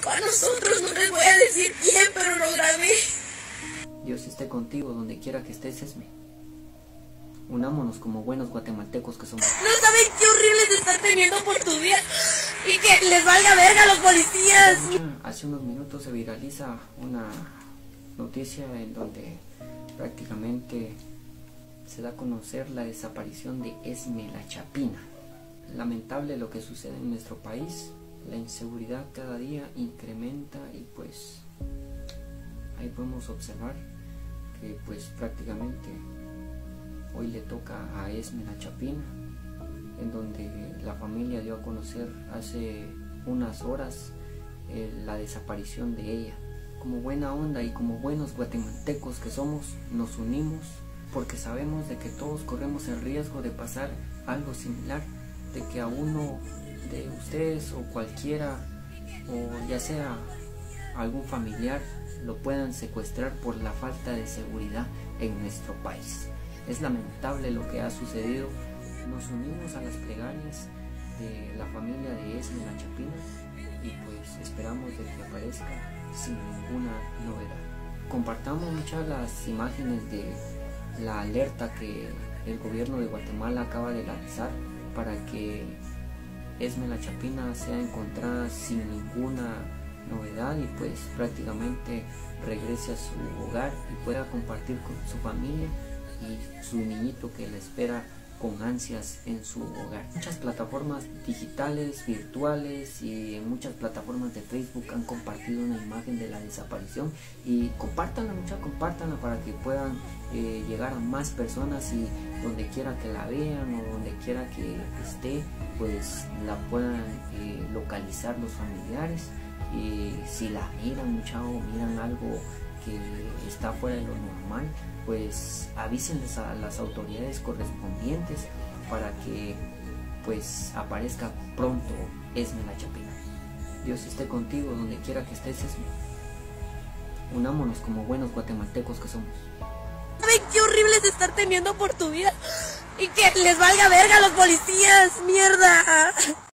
Para nosotros, no les voy a decir quién, pero lo grabé. Dios esté contigo donde quiera que estés, Esme. Unámonos como buenos guatemaltecos que somos. No saben qué horrible se está teniendo por tu vida. Y que les valga verga a los policías. Hace unos minutos se viraliza una noticia en donde prácticamente se da a conocer la desaparición de Esme la Chapina. Lamentable lo que sucede en nuestro país. La inseguridad cada día incrementa y pues ahí podemos observar que pues prácticamente hoy le toca a Esme la Chapina, en donde la familia dio a conocer hace unas horas la desaparición de ella. Como buena onda y como buenos guatemaltecos que somos, nos unimos porque sabemos de que todos corremos el riesgo de pasar algo similar, de que a uno de ustedes o cualquiera, o ya sea algún familiar, lo puedan secuestrar por la falta de seguridad en nuestro país. Es lamentable lo que ha sucedido. Nos unimos a las plegarias de la familia de Esme la Chapina y pues esperamos de que aparezca sin ninguna novedad. Compartamos muchas las imágenes de la alerta que el gobierno de Guatemala acaba de lanzar para que Esme la Chapina sea encontrada sin ninguna novedad y pues prácticamente regrese a su hogar y pueda compartir con su familia y su niñito que la espera con ansias en su hogar. Muchas plataformas digitales, virtuales y en muchas plataformas de Facebook han compartido una imagen de la desaparición y compártanla, compártanla para que puedan llegar a más personas y donde quiera que la vean o donde quiera que esté, pues la puedan localizar los familiares. Y si la miran o miran algo que está fuera de lo normal, pues avísenles a las autoridades correspondientes para que pues aparezca pronto Esme la Chapina. Dios esté contigo donde quiera que estés, Esme. Unámonos como buenos guatemaltecos que somos. ¿Saben qué horrible se está teniendo por tu vida? Y que les valga verga a los policías, mierda.